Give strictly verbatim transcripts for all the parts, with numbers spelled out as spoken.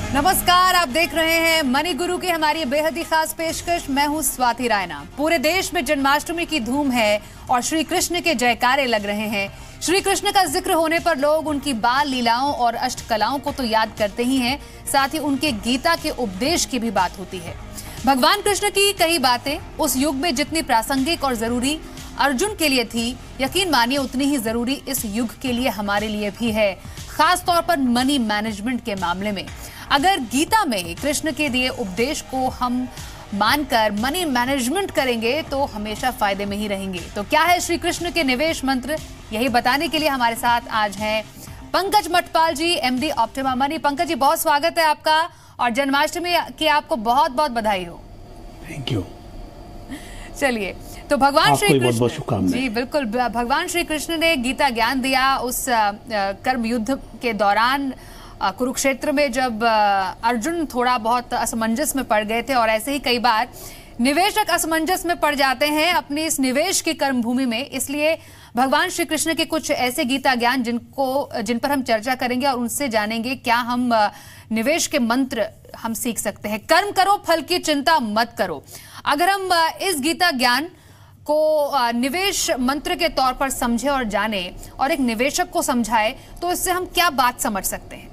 नमस्कार, आप देख रहे हैं मनी गुरु की हमारी बेहद ही खास पेशकश। मैं हूं स्वाति रायना। पूरे देश में जन्माष्टमी की धूम है और श्री कृष्ण के जयकारे लग रहे हैं। श्री कृष्ण का जिक्र होने पर लोग उनकी बाल लीलाओं और अष्टकलाओं को तो याद करते ही हैं, साथ ही उनके गीता के उपदेश की भी बात होती है। भगवान कृष्ण की कई बातें उस युग में जितनी प्रासंगिक और जरूरी अर्जुन के लिए थी, यकीन मानिए उतनी ही जरूरी इस युग के लिए हमारे लिए भी है, खास तौर पर मनी मैनेजमेंट के मामले में। अगर गीता में कृष्ण के दिए उपदेश को हम मानकर मनी मैनेजमेंट करेंगे तो हमेशा फायदे में ही रहेंगे। तो क्या है श्री कृष्ण के निवेश मंत्र, यही बताने के लिए हमारे साथ आज हैं Pankaj Matpal ji, MD Optima Money. Pankaj ji, बहुत स्वागत है आपका और जन्माष्टमी की आपको बहुत बहुत बधाई हो। Thank you. चलिए, तो भगवान श्री कृष्ण जी बिल्कुल, भगवान श्री कृष्ण ने गीता ज्ञान दिया उस कर्म युद्ध के दौरान कुरुक्षेत्र में, जब अर्जुन थोड़ा बहुत असमंजस में पड़ गए थे। और ऐसे ही कई बार निवेशक असमंजस में पड़ जाते हैं अपनी इस निवेश की कर्म भूमि में। इसलिए भगवान श्री कृष्ण के कुछ ऐसे गीता ज्ञान जिनको जिन पर हम चर्चा करेंगे और उनसे जानेंगे क्या हम निवेश के मंत्र हम सीख सकते हैं। कर्म करो, फल की चिंता मत करो। अगर हम इस गीता ज्ञान को निवेश मंत्र के तौर पर समझे और जाने और एक निवेशक को समझाए तो इससे हम क्या बात समझ सकते हैं?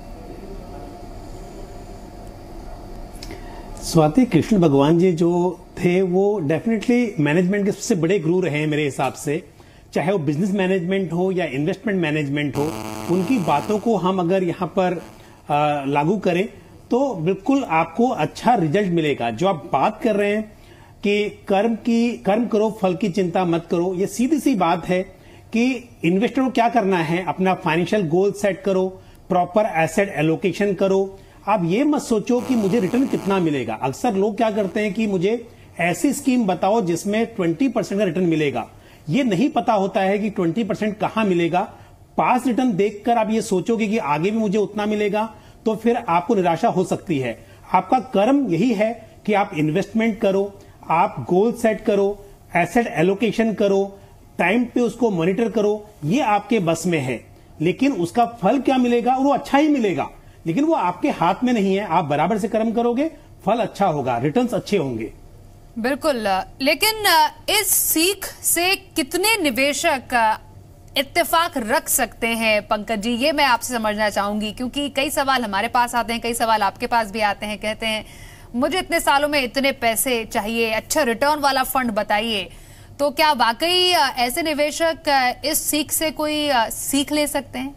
स्वाति, कृष्ण भगवान जी जो थे वो डेफिनेटली मैनेजमेंट के सबसे बड़े गुरु रहे हैं मेरे हिसाब से। चाहे वो बिजनेस मैनेजमेंट हो या इन्वेस्टमेंट मैनेजमेंट हो, उनकी बातों को हम अगर यहाँ पर आ, लागू करें तो बिल्कुल आपको अच्छा रिजल्ट मिलेगा। जो आप बात कर रहे हैं कि कर्म की कर्म करो, फल की चिंता मत करो, ये सीधी सी बात है कि इन्वेस्टर को क्या करना है, अपना फाइनेंशियल गोल सेट करो, प्रॉपर एसेट एलोकेशन करो। आप ये मत सोचो कि मुझे रिटर्न कितना मिलेगा। अक्सर लोग क्या करते हैं कि मुझे ऐसी स्कीम बताओ जिसमें बीस परसेंट का रिटर्न मिलेगा। ये नहीं पता होता है कि बीस परसेंट कहां मिलेगा। पास रिटर्न देखकर आप ये सोचोगे कि आगे भी मुझे उतना मिलेगा, तो फिर आपको निराशा हो सकती है। आपका कर्म यही है कि आप इन्वेस्टमेंट करो, आप गोल सेट करो, एसेट एलोकेशन करो, टाइम पे उसको मॉनिटर करो। ये आपके बस में है, लेकिन उसका फल क्या मिलेगा वो अच्छा ही मिलेगा, लेकिन वो आपके हाथ में नहीं है। आप बराबर से कर्म करोगे, फल अच्छा होगा, रिटर्न्स अच्छे होंगे। बिल्कुल, लेकिन इस सीख से कितने निवेशक इत्तेफाक रख सकते हैं पंकज जी, ये मैं आपसे समझना चाहूंगी। क्योंकि कई सवाल हमारे पास आते हैं, कई सवाल आपके पास भी आते हैं। कहते हैं मुझे इतने सालों में इतने पैसे चाहिए, अच्छा रिटर्न वाला फंड बताइए। तो क्या वाकई ऐसे निवेशक इस सीख से कोई सीख ले सकते हैं?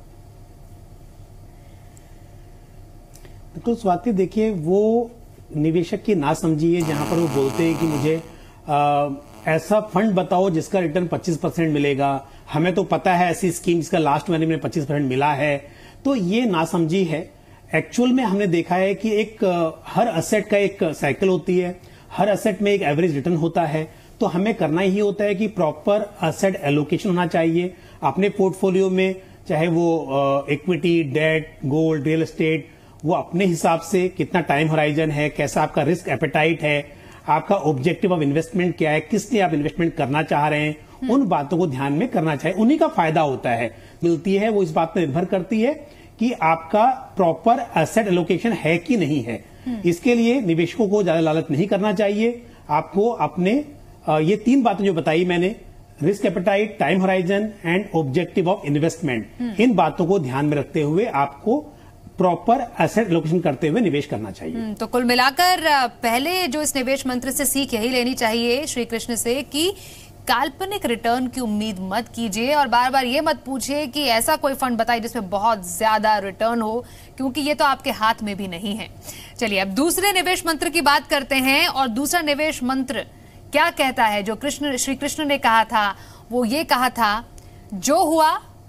तो स्वाति, देखिए, वो निवेशक की ना समझिए जहां पर वो बोलते हैं कि मुझे आ, ऐसा फंड बताओ जिसका रिटर्न पच्चीस परसेंट मिलेगा। हमें तो पता है ऐसी स्कीम जिसका लास्ट महीने में पच्चीस परसेंट मिला है। तो ये ना समझी है। एक्चुअल में हमने देखा है कि एक हर असेट का एक साइकिल होती है, हर असेट में एक एवरेज रिटर्न होता है। तो हमें करना ही होता है कि प्रॉपर असेट एलोकेशन होना चाहिए अपने पोर्टफोलियो में, चाहे वो equity, debt, gold, real estate, वो अपने हिसाब से कितना टाइम होराइजन है, कैसा आपका रिस्क एपेटाइट है, आपका ऑब्जेक्टिव ऑफ इन्वेस्टमेंट क्या है, किस लिए आप इन्वेस्टमेंट करना चाह रहे हैं, उन बातों को ध्यान में करना चाहिए। उन्हीं का फायदा होता है, मिलती है, वो इस बात पर निर्भर करती है कि आपका प्रॉपर एसेट एलोकेशन है कि नहीं है। इसके लिए निवेशकों को ज्यादा लालच नहीं करना चाहिए। आपको अपने ये तीन बातें जो बताई मैंने, risk appetite, time horizon and objective of investment, इन बातों को ध्यान में रखते हुए आपको प्रॉपर एसेट एलोकेशन करते हुए निवेश करना चाहिए। तो कुल मिलाकर पहले जो इस निवेश मंत्र से सीख यही लेनी चाहिए श्री कृष्ण से कि काल्पनिक रिटर्न की उम्मीद मत कीजिए और बार बार ये मत पूछिए कि ऐसा कोई फंड बताइए जिसमें बहुत ज्यादा रिटर्न हो, क्योंकि ये तो आपके हाथ में भी नहीं है। चलिए, अब दूसरे निवेश मंत्र की बात करते हैं। और दूसरा निवेश मंत्र क्या कहता है? जो कृष्ण श्री कृष्ण ने कहा था, वो ये कहा था, जो हुआ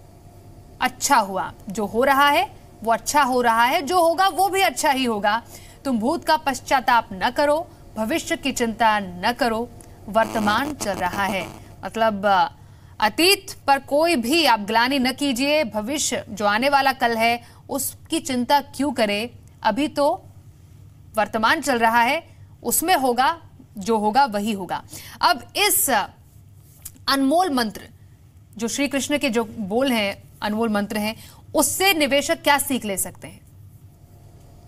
अच्छा हुआ, जो हो रहा है वो अच्छा हो रहा है, जो होगा वो भी अच्छा ही होगा। तुम भूत का पश्चाताप न करो, भविष्य की चिंता न करो, वर्तमान चल रहा है। मतलब अतीत पर कोई भी आप ग्लानि न कीजिए, भविष्य जो आने वाला कल है उसकी चिंता क्यों करें, अभी तो वर्तमान चल रहा है, उसमें होगा, जो होगा वही होगा। अब इस अनमोल मंत्र जो श्री कृष्ण के जो बोल हैं, अनमोल मंत्र हैं, उससे निवेशक क्या सीख ले सकते हैं?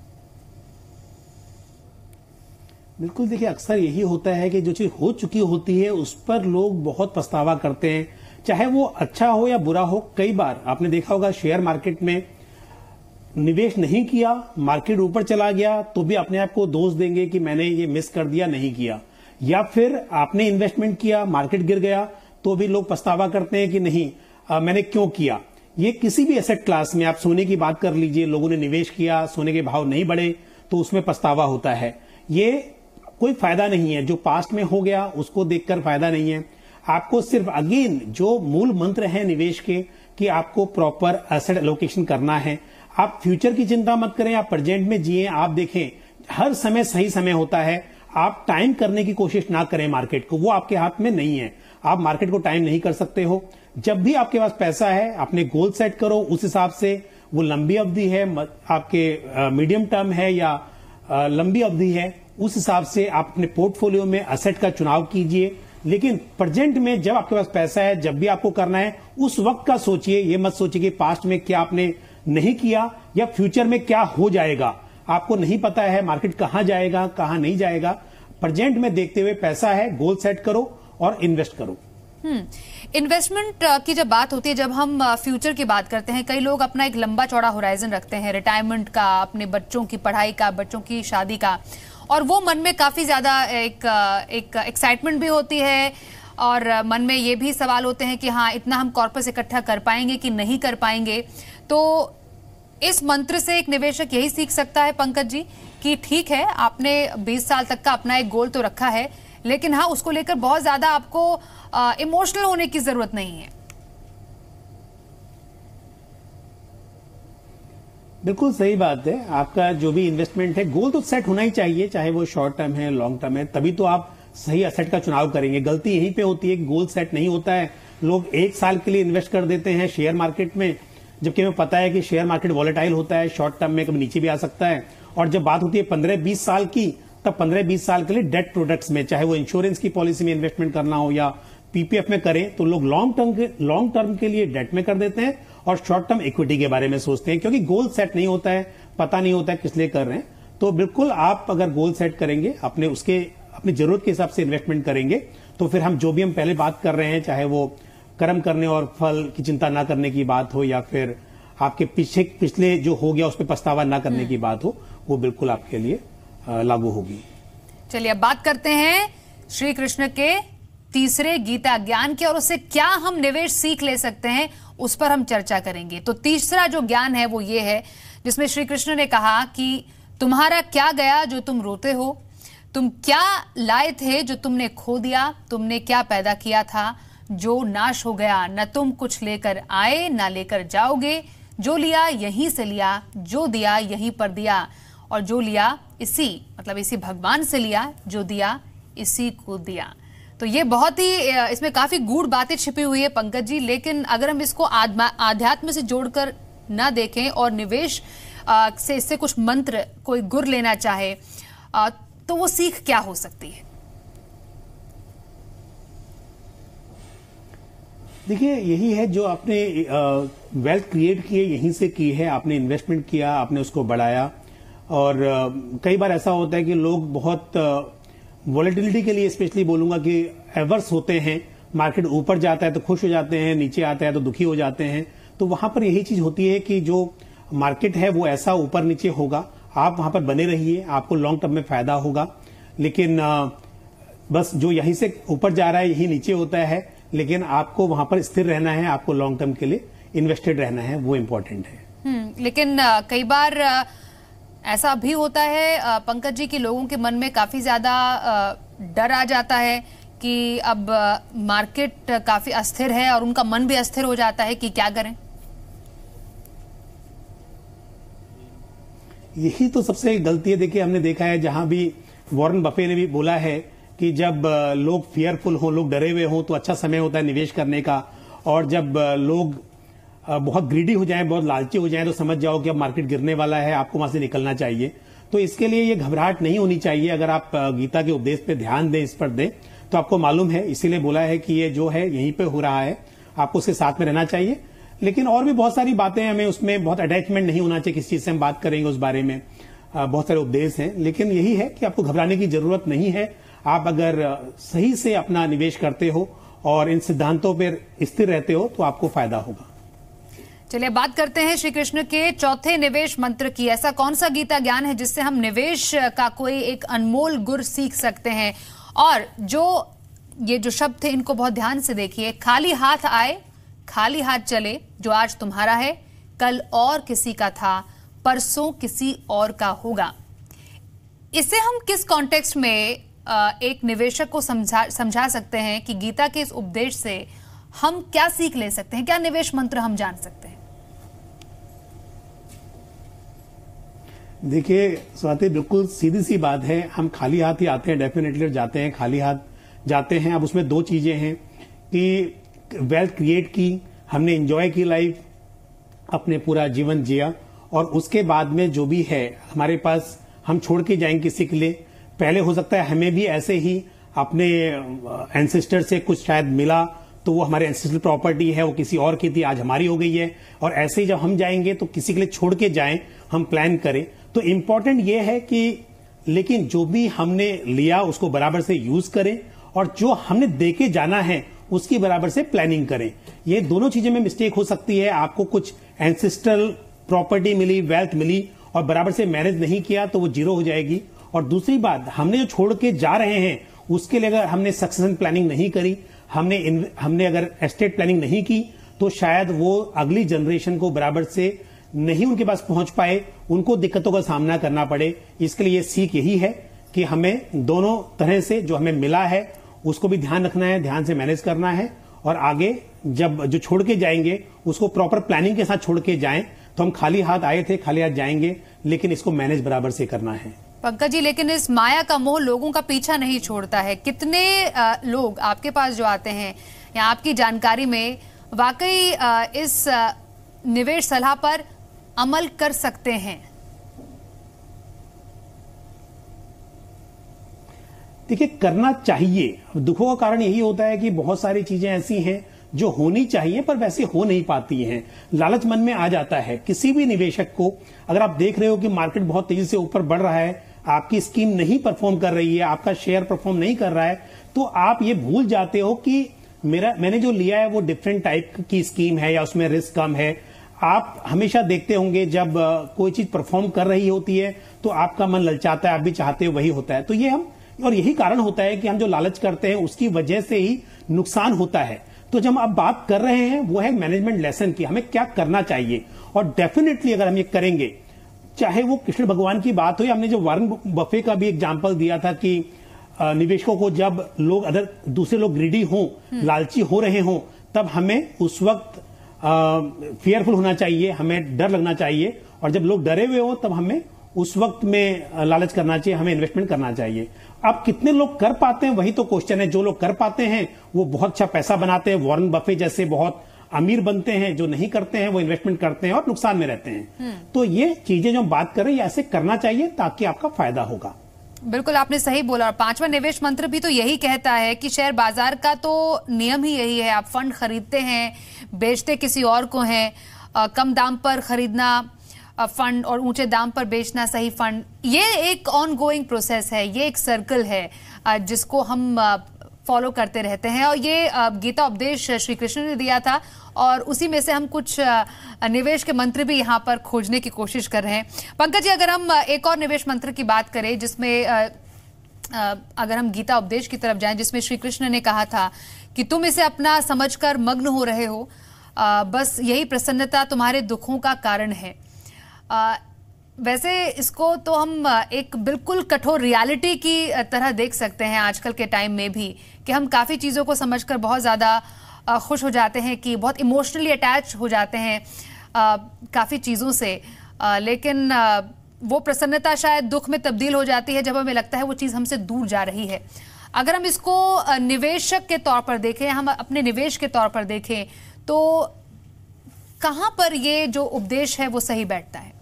बिल्कुल, देखिए अक्सर यही होता है कि जो चीज हो चुकी होती है उस पर लोग बहुत पछतावा करते हैं, चाहे वो अच्छा हो या बुरा हो। कई बार आपने देखा होगा शेयर मार्केट में निवेश नहीं किया, मार्केट ऊपर चला गया तो भी अपने आप को दोष देंगे कि मैंने ये मिस कर दिया, नहीं किया। या फिर आपने इन्वेस्टमेंट किया, मार्केट गिर गया तो भी लोग पछतावा करते हैं कि नहीं आ, मैंने क्यों किया। ये किसी भी एसेट क्लास में, आप सोने की बात कर लीजिए, लोगों ने निवेश किया, सोने के भाव नहीं बढ़े तो उसमें पछतावा होता है। ये कोई फायदा नहीं है, जो पास्ट में हो गया उसको देखकर फायदा नहीं है। आपको सिर्फ अगेन जो मूल मंत्र है निवेश के कि आपको प्रॉपर एसेट एलोकेशन करना है। आप फ्यूचर की चिंता मत करें, आप प्रेजेंट में जिए। आप देखें हर समय सही समय होता है, आप टाइम करने की कोशिश ना करें मार्केट को, वो आपके हाथ में नहीं है। आप मार्केट को टाइम नहीं कर सकते हो। जब भी आपके पास पैसा है अपने गोल सेट करो, उस हिसाब से वो लंबी अवधि है, आपके मीडियम टर्म है या आ, लंबी अवधि है, उस हिसाब से आप अपने पोर्टफोलियो में एसेट का चुनाव कीजिए। लेकिन प्रेजेंट में जब आपके पास पैसा है, जब भी आपको करना है उस वक्त का सोचिए। ये मत सोचिए कि पास्ट में क्या आपने नहीं किया या फ्यूचर में क्या हो जाएगा। आपको नहीं पता है मार्केट कहां जाएगा कहां नहीं जाएगा। प्रेजेंट में देखते हुए पैसा है, गोल सेट करो और इन्वेस्ट करो। हम्म इन्वेस्टमेंट की जब बात होती है, जब हम फ्यूचर की बात करते हैं, कई लोग अपना एक लंबा चौड़ा होराइजन रखते हैं, रिटायरमेंट का, अपने बच्चों की पढ़ाई का, बच्चों की शादी का, और वो मन में काफी ज्यादा एक एक एक्साइटमेंट भी होती है और मन में ये भी सवाल होते हैं कि हाँ इतना हम कॉर्पस इकट्ठा कर पाएंगे कि नहीं कर पाएंगे। तो इस मंत्र से एक निवेशक यही सीख सकता है पंकज जी कि ठीक है आपने बीस साल तक का अपना एक गोल तो रखा है, लेकिन हाँ उसको लेकर बहुत ज्यादा आपको इमोशनल होने की जरूरत नहीं है। बिल्कुल सही बात है। आपका जो भी इन्वेस्टमेंट है, गोल तो सेट होना ही चाहिए, चाहे वो शॉर्ट टर्म है लॉन्ग टर्म है, तभी तो आप सही एसेट का चुनाव करेंगे। गलती यहीं पे होती है कि गोल सेट नहीं होता है। लोग एक साल के लिए इन्वेस्ट कर देते हैं शेयर मार्केट में, जबकि हमें पता है कि शेयर मार्केट वॉलेटाइल होता है, शॉर्ट टर्म में कभी नीचे भी आ सकता है। और जब बात होती है पंद्रह बीस साल की, तब पंद्रह बीस साल के लिए डेट प्रोडक्ट्स में, चाहे वो इंश्योरेंस की पॉलिसी में इन्वेस्टमेंट करना हो या पीपीएफ में करें, तो लोग लॉन्ग टर्म के लॉन्ग टर्म के लिए डेट में कर देते हैं और शॉर्ट टर्म इक्विटी के बारे में सोचते हैं, क्योंकि गोल सेट नहीं होता है, पता नहीं होता है किस लिए कर रहे हैं। तो बिल्कुल आप अगर गोल सेट करेंगे, अपने उसके अपनी जरूरत के हिसाब से इन्वेस्टमेंट करेंगे, तो फिर हम जो भी हम पहले बात कर रहे हैं, चाहे वो कर्म करने और फल की चिंता ना करने की बात हो या फिर आपके पीछे पिछले जो हो गया उस पर पछतावा ना करने की बात हो, वो बिल्कुल आपके लिए लागू होगी। चलिए अब बात करते हैं श्री कृष्ण के तीसरे गीता ज्ञान की, और उससे क्या हम निवेश सीख ले सकते हैं उस पर हम चर्चा करेंगे। तो तीसरा जो ज्ञान है वो ये है जिसमें श्री कृष्ण ने कहा कि तुम्हारा क्या गया जो तुम रोते हो, तुम क्या लाए थे जो तुमने खो दिया, तुमने क्या पैदा किया था जो नाश हो गया, न तुम कुछ लेकर आए ना लेकर जाओगे, जो लिया यहीं से लिया, जो दिया यहीं पर दिया, और जो लिया इसी मतलब इसी भगवान से लिया, जो दिया इसी को दिया। तो ये बहुत ही इसमें काफी गूढ़ बातें छिपी हुई है पंकज जी, लेकिन अगर हम इसको आध्यात्म से जोड़कर ना देखें और निवेश आ, से इससे कुछ मंत्र कोई गुर लेना चाहे आ, तो वो सीख क्या हो सकती है? देखिए यही है जो आपने वेल्थ क्रिएट की है, यहीं से की है। आपने इन्वेस्टमेंट किया, आपने उसको बढ़ाया। और आ, कई बार ऐसा होता है कि लोग बहुत वॉलेटिलिटी के लिए स्पेशली बोलूंगा कि एवर्स होते हैं। मार्केट ऊपर जाता है तो खुश हो जाते हैं, नीचे आता है तो दुखी हो जाते हैं। तो वहां पर यही चीज होती है कि जो मार्केट है वो ऐसा ऊपर नीचे होगा, आप वहां पर बने रहिए, आपको लॉन्ग टर्म में फायदा होगा। लेकिन आ, बस जो यहीं से ऊपर जा रहा है यही नीचे होता है, लेकिन आपको वहां पर स्थिर रहना है, आपको लॉन्ग टर्म के लिए इन्वेस्टेड रहना है, वो इम्पोर्टेंट है। हम्म लेकिन आ, कई बार आ, ऐसा भी होता है पंकज जी कि लोगों के मन में काफी ज्यादा डर आ जाता है कि अब मार्केट काफी अस्थिर है और उनका मन भी अस्थिर हो जाता है कि क्या करें। यही तो सबसे गलती है। देखिए हमने देखा है, जहां भी वॉरेन बफे ने भी बोला है कि जब लोग फियरफुल हों, लोग डरे हुए हों, तो अच्छा समय होता है निवेश करने का। और जब लोग बहुत ग्रीडी हो जाएं, बहुत लालची हो जाएं, तो समझ जाओ कि अब मार्केट गिरने वाला है, आपको वहां से निकलना चाहिए। तो इसके लिए ये घबराहट नहीं होनी चाहिए। अगर आप गीता के उपदेश पे ध्यान दें, इस पर दें, तो आपको मालूम है, इसीलिए बोला है कि ये जो है यहीं पे हो रहा है, आपको उसके साथ में रहना चाहिए। लेकिन और भी बहुत सारी बातें, हमें उसमें बहुत अटैचमेंट नहीं होना चाहिए। किस चीज से हम बात करेंगे उस बारे में, बहुत सारे उपदेश हैं, लेकिन यही है कि आपको घबराने की जरूरत नहीं है। आप अगर सही से अपना निवेश करते हो और इन सिद्धांतों पर स्थिर रहते हो तो आपको फायदा होगा। चलिए बात करते हैं श्री कृष्ण के चौथे निवेश मंत्र की। ऐसा कौन सा गीता ज्ञान है जिससे हम निवेश का कोई एक अनमोल गुर सीख सकते हैं? और जो ये जो शब्द थे इनको बहुत ध्यान से देखिए। खाली हाथ आए खाली हाथ चले, जो आज तुम्हारा है कल और किसी का था, परसों किसी और का होगा। इसे हम किस कॉन्टेक्स्ट में एक निवेशक को समझा समझा सकते हैं कि गीता के इस उपदेश से हम क्या सीख ले सकते हैं? क्या निवेश मंत्र हम जान सकते हैं? देखिए स्वाति, बिल्कुल सीधी सी बात है। हम खाली हाथ ही आते हैं, डेफिनेटली जाते हैं, खाली हाथ जाते हैं। अब उसमें दो चीजें हैं कि वेल्थ क्रिएट की, हमने एंजॉय की लाइफ, अपने पूरा जीवन जिया, और उसके बाद में जो भी है हमारे पास हम छोड़ के जाएंगे किसी के लिए। पहले हो सकता है हमें भी ऐसे ही अपने एंसेस्टर से कुछ शायद मिला, तो वो हमारे एंसेस्ट्रल प्रॉपर्टी है, वो किसी और की थी, आज हमारी हो गई है। और ऐसे ही जब हम जाएंगे तो किसी के लिए छोड़ के जाएं, हम प्लान करें। तो इंपॉर्टेंट ये है कि लेकिन जो भी हमने लिया उसको बराबर से यूज करें, और जो हमने दे के जाना है उसकी बराबर से प्लानिंग करें। ये दोनों चीजें में मिस्टेक हो सकती है। आपको कुछ एंसेस्ट्रल प्रॉपर्टी मिली, वेल्थ मिली, और बराबर से मैनेज नहीं किया तो वो जीरो हो जाएगी। और दूसरी बात, हमने जो छोड़ के जा रहे हैं उसके लिए अगर हमने सक्सेशन प्लानिंग नहीं करी, हमने हमने अगर एस्टेट प्लानिंग नहीं की, तो शायद वो अगली जनरेशन को बराबर से नहीं उनके पास पहुंच पाए, उनको दिक्कतों का सामना करना पड़े। इसके लिए सीख यही है कि हमें दोनों तरह से जो हमें मिला है उसको भी ध्यान रखना है, ध्यान से मैनेज करना है, और आगे जब जो छोड़ के जाएंगे उसको प्रॉपर प्लानिंग के साथ छोड़ के जाएं। तो हम खाली हाथ आए थे, खाली हाथ जाएंगे, लेकिन इसको मैनेज बराबर से करना है। पंकज जी, लेकिन इस माया का मोह लोगों का पीछा नहीं छोड़ता है। कितने आ, लोग आपके पास जो आते हैं या आपकी जानकारी में वाकई आ, इस आ, निवेश सलाह पर अमल कर सकते हैं? देखिए, करना चाहिए। दुखों का कारण यही होता है कि बहुत सारी चीजें ऐसी हैं जो होनी चाहिए पर वैसे हो नहीं पाती हैं। लालच मन में आ जाता है किसी भी निवेशक को। अगर आप देख रहे हो कि मार्केट बहुत तेजी से ऊपर बढ़ रहा है, आपकी स्कीम नहीं परफॉर्म कर रही है, आपका शेयर परफॉर्म नहीं कर रहा है, तो आप ये भूल जाते हो कि मेरा मैंने जो लिया है वो डिफरेंट टाइप की स्कीम है या उसमें रिस्क कम है। आप हमेशा देखते होंगे जब कोई चीज परफॉर्म कर रही होती है तो आपका मन ललचाता है, आप भी चाहते हो वही होता है। तो ये हम और यही कारण होता है कि हम जो लालच करते हैं उसकी वजह से ही नुकसान होता है। तो जब हम अब बात कर रहे हैं वो है मैनेजमेंट लेसन की, हमें क्या करना चाहिए। और डेफिनेटली अगर हम ये करेंगे, चाहे वो कृष्ण भगवान की बात हो या हमने जो वारन बफे का भी एग्जांपल दिया था कि निवेशकों को जब लोग अदर दूसरे लोग ग्रीडी हों, लालची हो रहे हों, तब हमें उस वक्त फियरफुल होना चाहिए, हमें डर लगना चाहिए। और जब लोग डरे हुए हो तब हमें उस वक्त में लालच करना चाहिए, हमें इन्वेस्टमेंट करना चाहिए। अब कितने लोग कर पाते हैं वही तो क्वेश्चन है। जो लोग कर पाते हैं वो बहुत अच्छा पैसा बनाते हैं, वॉरेन बफे जैसे बहुत अमीर बनते हैं। जो नहीं करते हैं वो इन्वेस्टमेंट करते हैं और नुकसान में रहते हैं। तो ये चीजें जो हम बात कर रहे हैं ऐसे करना चाहिए ताकि आपका फायदा होगा। बिल्कुल आपने सही बोला। और पांचवा निवेश मंत्र भी तो यही कहता है कि शेयर बाजार का तो नियम ही यही है। आप फंड खरीदते हैं, बेचते किसी और को हैं, कम दाम पर खरीदना फंड और ऊंचे दाम पर बेचना सही फंड। ये एक ऑन गोइंग प्रोसेस है, ये एक सर्कल है जिसको हम फॉलो करते रहते हैं। और ये गीता उपदेश श्री कृष्ण ने दिया था और उसी में से हम कुछ निवेश के मंत्र भी यहाँ पर खोजने की कोशिश कर रहे हैं। पंकज जी, अगर हम एक और निवेश मंत्र की बात करें जिसमें अगर हम गीता उपदेश की तरफ जाएं, जिसमें श्री कृष्ण ने कहा था कि तुम इसे अपना समझकर मग्न हो रहे हो, बस यही प्रसन्नता तुम्हारे दुखों का कारण है। आ, वैसे इसको तो हम एक बिल्कुल कठोर रियलिटी की तरह देख सकते हैं आजकल के टाइम में भी, कि हम काफ़ी चीज़ों को समझकर बहुत ज़्यादा खुश हो जाते हैं, कि बहुत इमोशनली अटैच हो जाते हैं काफ़ी चीज़ों से, आ, लेकिन आ, वो प्रसन्नता शायद दुख में तब्दील हो जाती है जब हमें लगता है वो चीज़ हमसे दूर जा रही है। अगर हम इसको निवेशक के तौर पर देखें, हम अपने निवेश के तौर पर देखें, तो कहाँ पर ये जो उपदेश है वो सही बैठता है?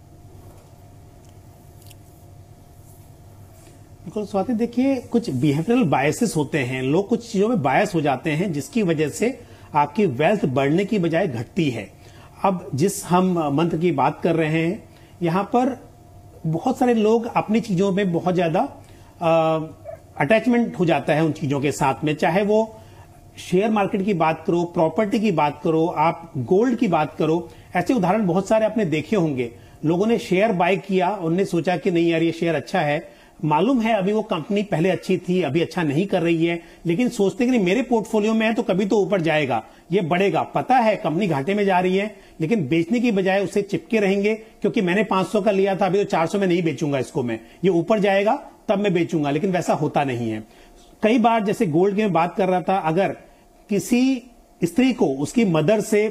बिल्कुल स्वाति, देखिए कुछ बिहेवियरल बायसेस होते हैं, लोग कुछ चीजों में बायस हो जाते हैं जिसकी वजह से आपकी वेल्थ बढ़ने की बजाय घटती है। अब जिस हम मंत्र की बात कर रहे हैं यहाँ पर बहुत सारे लोग अपनी चीजों में बहुत ज्यादा अटैचमेंट हो जाता है उन चीजों के साथ में, चाहे वो शेयर मार्केट की बात करो, प्रॉपर्टी की बात करो, आप गोल्ड की बात करो। ऐसे उदाहरण बहुत सारे आपने देखे होंगे। लोगों ने शेयर बाय किया, उन्होंने सोचा कि नहीं यार ये शेयर अच्छा है, मालूम है अभी वो कंपनी पहले अच्छी थी, अभी अच्छा नहीं कर रही है, लेकिन सोचते कि नहीं मेरे पोर्टफोलियो में है तो कभी तो ऊपर जाएगा, ये बढ़ेगा। पता है कंपनी घाटे में जा रही है, लेकिन बेचने की बजाय उसे चिपके रहेंगे, क्योंकि मैंने पांच सौ का लिया था, अभी तो चार सौ में नहीं बेचूंगा इसको, मैं ये ऊपर जाएगा तब मैं बेचूंगा। लेकिन वैसा होता नहीं है। कई बार जैसे गोल्ड की मैं बात कर रहा था, अगर किसी स्त्री को उसकी मदर से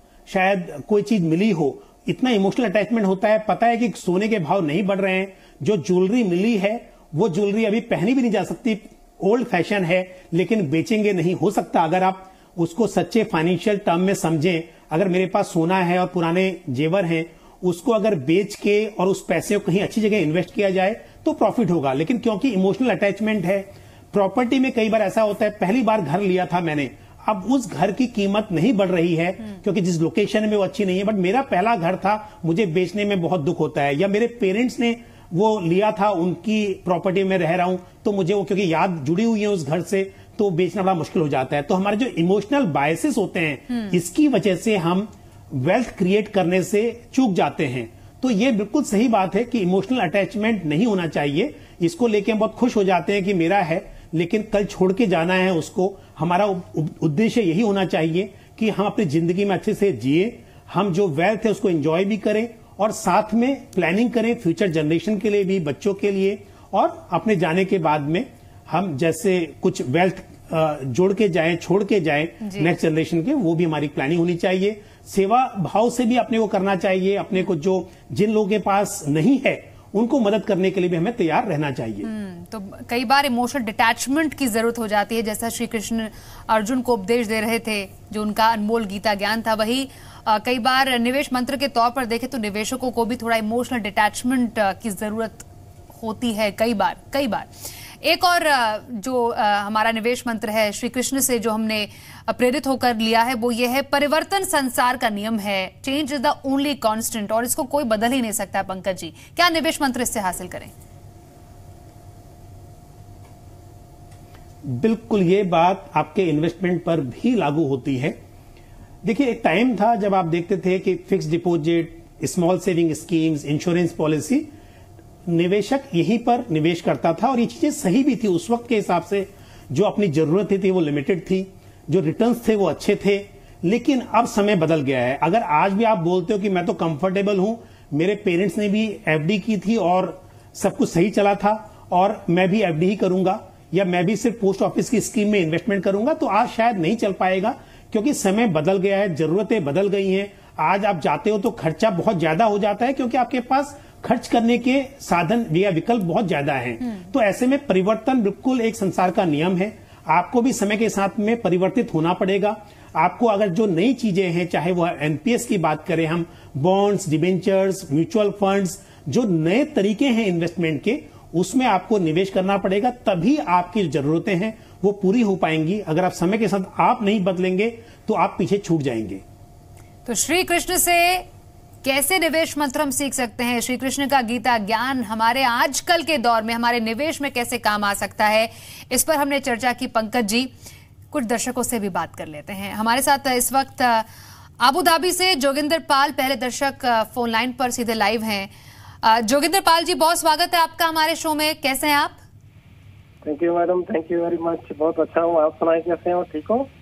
शायद कोई चीज मिली हो, इतना इमोशनल अटैचमेंट होता है, पता है कि सोने के भाव नहीं बढ़ रहे हैं, जो ज्वेलरी मिली है वो ज्वेलरी अभी पहनी भी नहीं जा सकती, ओल्ड फैशन है, लेकिन बेचेंगे नहीं। हो सकता अगर आप उसको सच्चे फाइनेंशियल टर्म में समझें, अगर मेरे पास सोना है और पुराने जेवर हैं, उसको अगर बेच के और उस पैसे को कहीं अच्छी जगह इन्वेस्ट किया जाए तो प्रॉफिट होगा। लेकिन क्योंकि इमोशनल अटैचमेंट है, प्रॉपर्टी में कई बार ऐसा होता है, पहली बार घर लिया था मैंने, अब उस घर की कीमत नहीं बढ़ रही है क्योंकि जिस लोकेशन में वो अच्छी नहीं है, बट मेरा पहला घर था, मुझे बेचने में बहुत दुख होता है। या मेरे पेरेंट्स ने वो लिया था, उनकी प्रॉपर्टी में रह रहा हूं, तो मुझे वो क्योंकि याद जुड़ी हुई है उस घर से, तो बेचना बड़ा मुश्किल हो जाता है। तो हमारे जो इमोशनल बायसेस होते हैं, इसकी वजह से हम वेल्थ क्रिएट करने से चूक जाते हैं। तो ये बिल्कुल सही बात है कि इमोशनल अटैचमेंट नहीं होना चाहिए। इसको लेके हम बहुत खुश हो जाते हैं कि मेरा है, लेकिन कल छोड़ के जाना है उसको। हमारा उद्देश्य यही होना चाहिए कि हम अपनी जिंदगी में अच्छे से जिए, हम जो वेल्थ है उसको एंजॉय भी करें और साथ में प्लानिंग करें फ्यूचर जनरेशन के लिए भी, बच्चों के लिए, और अपने जाने के बाद में हम जैसे कुछ वेल्थ जोड़ के जाएं, छोड़ के जाएं नेक्स्ट जनरेशन के, वो भी हमारी प्लानिंग होनी चाहिए। सेवा भाव से भी अपने को करना चाहिए, अपने को जो जिन लोगों के पास नहीं है उनको मदद करने के लिए भी हमें तैयार रहना चाहिए। तो कई बार इमोशनल डिटैचमेंट की जरूरत हो जाती है, जैसा श्री कृष्ण अर्जुन को उपदेश दे रहे थे, जो उनका अनमोल गीता ज्ञान था। वही आ, कई बार निवेश मंत्र के तौर पर देखें तो निवेशकों को भी थोड़ा इमोशनल डिटैचमेंट की जरूरत होती है कई बार कई बार एक और जो हमारा निवेश मंत्र है श्री कृष्ण से जो हमने प्रेरित होकर लिया है, वो ये है, परिवर्तन संसार का नियम है, change is the only constant, और इसको कोई बदल ही नहीं सकता। पंकज जी, क्या निवेश मंत्र इससे हासिल करें? बिल्कुल ये बात आपके इन्वेस्टमेंट पर भी लागू होती है। देखिए, एक टाइम था जब आप देखते थे कि fix deposit, small saving schemes, insurance policy, निवेशक यहीं पर निवेश करता था और ये चीजें सही भी थी उस वक्त के हिसाब से। जो अपनी जरूरत थी वो लिमिटेड थी, जो रिटर्न्स थे वो अच्छे थे। लेकिन अब समय बदल गया है। अगर आज भी आप बोलते हो कि मैं तो कंफर्टेबल हूं, मेरे पेरेंट्स ने भी एफडी की थी और सब कुछ सही चला था और मैं भी एफडी ही करूंगा, या मैं भी सिर्फ पोस्ट ऑफिस की स्कीम में इन्वेस्टमेंट करूंगा, तो आज शायद नहीं चल पाएगा, क्योंकि समय बदल गया है, जरूरतें बदल गई हैं। आज आप जाते हो तो खर्चा बहुत ज्यादा हो जाता है, क्योंकि आपके पास खर्च करने के साधन या विकल्प बहुत ज्यादा हैं। तो ऐसे में परिवर्तन बिल्कुल एक संसार का नियम है। आपको भी समय के साथ में परिवर्तित होना पड़ेगा। आपको अगर जो नई चीजें हैं, चाहे वो एनपीएस की बात करें हम, बॉन्ड्स, डिबेंचर्स, म्यूचुअल फंड्स, जो नए तरीके हैं इन्वेस्टमेंट के, उसमें आपको निवेश करना पड़ेगा, तभी आपकी जरूरतें हैं वो पूरी हो पाएंगी। अगर आप समय के साथ आप नहीं बदलेंगे तो आप पीछे छूट जाएंगे। तो श्री कृष्ण से कैसे निवेश मंत्र हम सीख सकते हैं? श्री कृष्ण का गीता ज्ञान हमारे आजकल के दौर में हमारे निवेश में कैसे काम आ सकता है, इस पर हमने चर्चा की। पंकज जी, कुछ दर्शकों से भी बात कर लेते हैं। हमारे साथ इस वक्त अबू धाबी से जोगिंदर पाल, पहले दर्शक, फोन लाइन पर सीधे लाइव हैं। जोगिंदर पाल जी, बहुत स्वागत है आपका हमारे शो में। कैसे हैं आप? Thank you madam, thank you very much. बहुत अच्छा हूँ, आप सुनाइए कैसे हो? ठीक हो?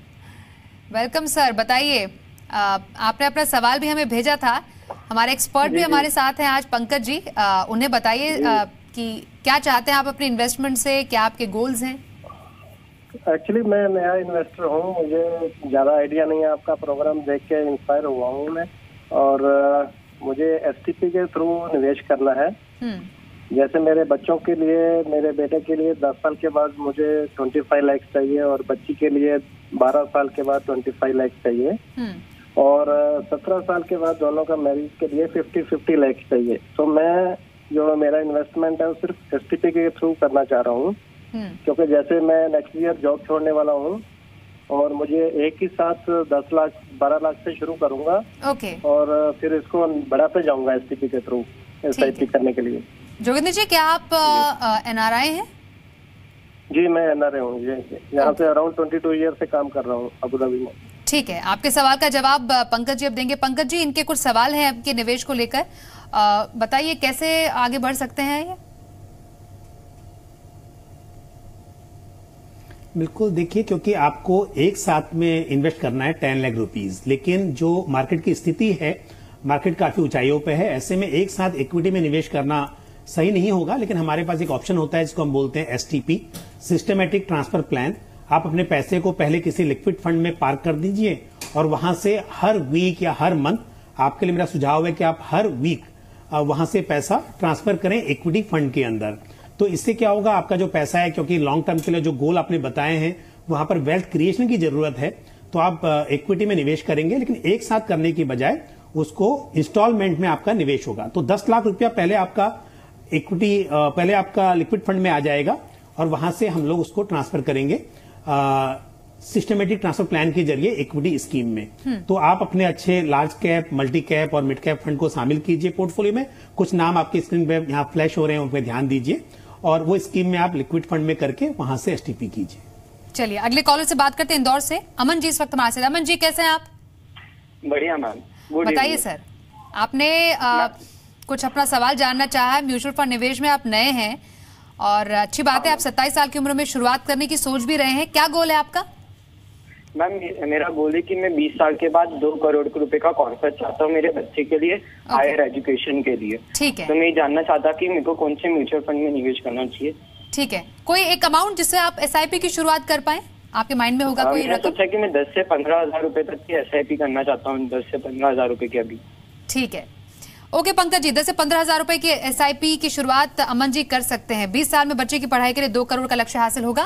वेलकम सर, बताइए। आपने अपना सवाल भी हमें भेजा था। हमारे एक्सपर्ट भी हमारे साथ हैं आज, पंकज जी। आ, उन्हें बताइए कि क्या चाहते हैं आप अपने इन्वेस्टमेंट से, क्या आपके गोल्स हैं? एक्चुअली मैं नया इन्वेस्टर हूँ, मुझे ज्यादा आइडिया नहीं है। आपका प्रोग्राम देख के इंस्पायर हुआ हूँ मैं, और आ, मुझे एसटीपी के थ्रू निवेश करना है। जैसे मेरे बच्चों के लिए, मेरे बेटे के लिए दस साल के बाद मुझे पच्चीस लाख चाहिए, और बच्ची के लिए बारह साल के बाद पच्चीस लाख चाहिए, और सत्रह साल के बाद दोनों का मैरिज के लिए पचास पचास लाख चाहिए। तो मैं जो मेरा इन्वेस्टमेंट है वो सिर्फ एसटीपी के थ्रू करना चाह रहा हूँ, क्योंकि जैसे मैं नेक्स्ट ईयर जॉब छोड़ने वाला हूँ और मुझे एक ही साथ दस लाख बारह लाख से शुरू करूंगा, ओके, और फिर इसको बढ़ाते जाऊंगा एसटीपी के थ्रू। एस आई पी करने के लिए। जोगिंदर जी, क्या आप एन आर आई हैं? जी, मैं एन आर आई हूँ। यहाँ से अराउंड ट्वेंटी टू ईयर से काम कर रहा हूँ अबू धाबी में। ठीक है, आपके सवाल का जवाब पंकज जी अब देंगे। पंकज जी, इनके कुछ सवाल हैं आपके निवेश को लेकर, बताइए कैसे आगे बढ़ सकते हैं ये? बिल्कुल, देखिए, क्योंकि आपको एक साथ में इन्वेस्ट करना है टेन लाख रुपीज, लेकिन जो मार्केट की स्थिति है, मार्केट काफी ऊंचाइयों पे है, ऐसे में एक साथ इक्विटी में निवेश करना सही नहीं होगा। लेकिन हमारे पास एक ऑप्शन होता है जिसको हम बोलते हैं S T P, systematic transfer plan. आप अपने पैसे को पहले किसी लिक्विड फंड में पार्क कर दीजिए और वहां से हर वीक या हर मंथ, आपके लिए मेरा सुझाव है कि आप हर वीक वहां से पैसा ट्रांसफर करें इक्विटी फंड के अंदर। तो इससे क्या होगा, आपका जो पैसा है, क्योंकि लॉन्ग टर्म के लिए जो गोल आपने बताए हैं वहां पर वेल्थ क्रिएशन की जरूरत है, तो आप इक्विटी में निवेश करेंगे, लेकिन एक साथ करने की बजाय उसको इंस्टॉलमेंट में आपका निवेश होगा। तो दस लाख रुपया पहले आपका इक्विटी, पहले आपका लिक्विड फंड में आ जाएगा और वहां से हम लोग उसको ट्रांसफर करेंगे सिस्टमेटिक ट्रांसफर प्लान के जरिए इक्विटी स्कीम में। तो आप अपने अच्छे लार्ज कैप, मल्टी कैप और मिड कैप फंड को शामिल कीजिए पोर्टफोलियो में। कुछ नाम आपकी स्क्रीन पे यहाँ फ्लैश हो रहे हैं, उन पर ध्यान दीजिए और वो स्कीम में आप लिक्विड फंड में करके वहां से एस टी पी कीजिए। चलिए, अगले कॉलर से बात करते हैं इंदौर से। अमन जी इस वक्त हमारे साथ। अमन जी, कैसे हैं आप? बढ़िया मैम, बताइए सर, आपने आ, कुछ अपना सवाल जानना चाहा है। म्यूचुअल फंड निवेश में आप नए हैं और अच्छी बात है, आप सत्ताईस साल की उम्र में शुरुआत करने की सोच भी रहे हैं। क्या गोल है आपका? मैम, मेरा गोल है कि मैं बीस साल के बाद दो करोड़ रुपए का कॉन्सेप्ट चाहता हूँ मेरे बच्चे के लिए, हायर एजुकेशन के लिए। ठीक है, तो मैं ये जानना चाहता कि मेरे को कौन से म्यूचुअल फंड में निवेश करना चाहिए। ठीक है, कोई एक अमाउंट जिससे आप एस आई पी की शुरुआत कर पाए, आपके माइंड में होगा कोई रकम? सोचा कि मैं दस से पंद्रह हजार रूपए तक की एस आई पी करना चाहता हूँ, दस से पंद्रह हजार रूपए की अभी। ठीक है, ओके पंकज जी, दस से पंद्रह हजार रुपए की एस आई पी की शुरुआत अमन जी कर सकते हैं। बीस साल में बच्चे की पढ़ाई के लिए दो करोड़ का लक्ष्य हासिल होगा।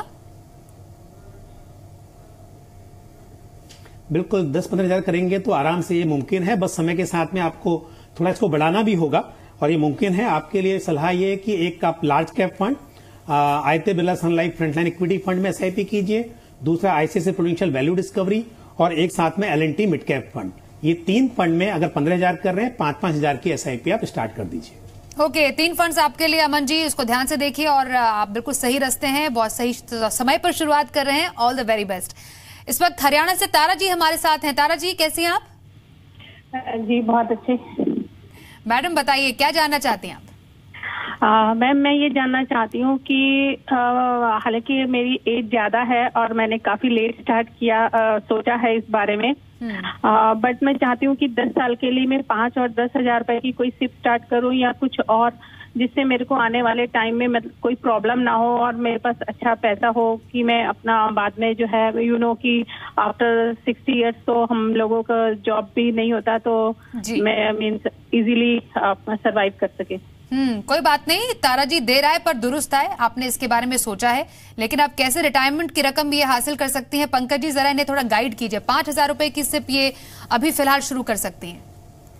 बिल्कुल, दस पंद्रह हजार करेंगे तो आराम से ये मुमकिन है। बस समय के साथ में आपको थोड़ा इसको बढ़ाना भी होगा और ये मुमकिन है। आपके लिए सलाह ये है कि एक आप large cap fund Aditya Birla Sun Life Frontline Equity Fund में एस आई पी कीजिए, दूसरा आईसीआईसीआई प्रूडेंशियल वैल्यू डिस्कवरी और एक साथ में L and T mid cap fund. ये तीन फंड में अगर पंद्रह हजार कर रहे हैं, पांच पांच हजार की एस आई पी आप स्टार्ट कर दीजिए। ओके okay, तीन फंड्स आपके लिए अमन जी, इसको ध्यान से देखिए और आप बिल्कुल सही रास्ते हैं, बहुत सही समय पर शुरुआत कर रहे हैं। All the very best. इस वक्त हरियाणा से तारा जी हमारे साथ हैं। तारा जी, कैसी हैं आप? जी बहुत अच्छे। मैडम बताइए, क्या जानना चाहती हैं आप? मैम, मैं ये जानना चाहती हूँ कि हालांकि मेरी एज ज्यादा है और मैंने काफी लेट स्टार्ट किया, आ, सोचा है इस बारे में, बट मैं चाहती हूँ कि दस साल के लिए मैं पाँच और दस हजार रुपए की कोई सिप स्टार्ट करूँ या कुछ और, जिससे मेरे को आने वाले टाइम में मतलब कोई प्रॉब्लम ना हो और मेरे पास अच्छा पैसा हो कि मैं अपना बाद में जो है, यू नो कि आफ्टर सिक्सटी इयर्स तो हम लोगों का जॉब भी नहीं होता, तो मैं मीन्स इजीली सरवाइव कर सके। हम्म कोई बात नहीं तारा जी, देर आए पर दुरुस्त आए। आपने इसके बारे में सोचा है, लेकिन आप कैसे रिटायरमेंट की रकम भी ये हासिल कर सकती हैं? पंकज जी जरा इन्हें थोड़ा गाइड कीजिए। पांच हजार रुपए की सिप ये अभी फिलहाल शुरू कर सकती हैं।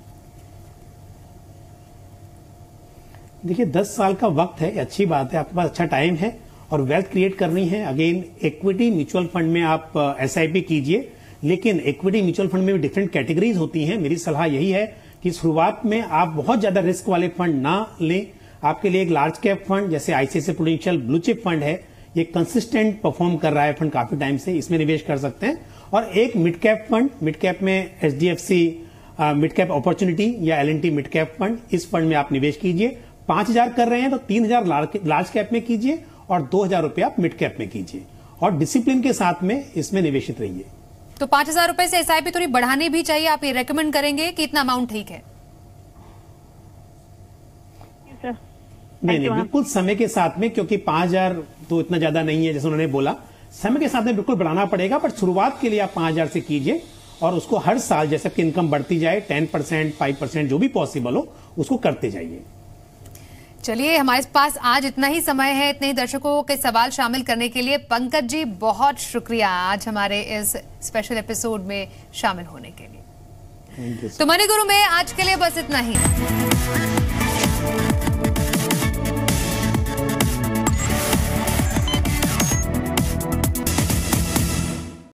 देखिए, दस साल का वक्त है, अच्छी बात है, आपके पास अच्छा टाइम है और वेल्थ क्रिएट करनी है। अगेन, इक्विटी म्यूचुअल फंड में आप एस आई पी कीजिए, लेकिन इक्विटी म्यूचुअल फंड में भी डिफरेंट कैटेगरीज होती हैं। मेरी सलाह यही है कि शुरुआत में आप बहुत ज्यादा रिस्क वाले फंड ना लें। आपके लिए एक लार्ज कैप फंड जैसे ICICI Prudential Blue Chip Fund है, ये कंसिस्टेंट परफॉर्म कर रहा है फंड काफी टाइम से, इसमें निवेश कर सकते हैं। और एक mid cap fund, mid cap में H D F C mid cap opportunity या L and T mid cap fund, इस फंड में आप निवेश कीजिए। पांच हजार कर रहे हैं तो तीन हजार लार्ज कैप में कीजिए और दो हजार रुपए आप मिड कैप में कीजिए और डिसिप्लिन के साथ में इसमें निवेशित रहिए। तो पांच हजार रुपए से एसआईपी थोड़ी बढ़ानी भी चाहिए, आप ये रेकमेंड करेंगे कि इतना अमाउंट ठीक है? नहीं नहीं, बिल्कुल समय के साथ में, क्योंकि पांच हजार तो इतना ज्यादा नहीं है जैसे उन्होंने बोला, समय के साथ में बिल्कुल बढ़ाना पड़ेगा। पर शुरुआत के लिए आप पांच हजार से कीजिए और उसको हर साल जैसे कि इनकम बढ़ती जाए टेन परसेंट फाइव परसेंट जो भी पॉसिबल हो उसको करते जाइए। चलिए, हमारे पास आज इतना ही समय है, इतने ही दर्शकों के सवाल शामिल करने के लिए पंकज जी बहुत शुक्रिया आज हमारे इस स्पेशल एपिसोड में शामिल होने के लिए। तो मनी गुरु में आज के लिए बस इतना ही।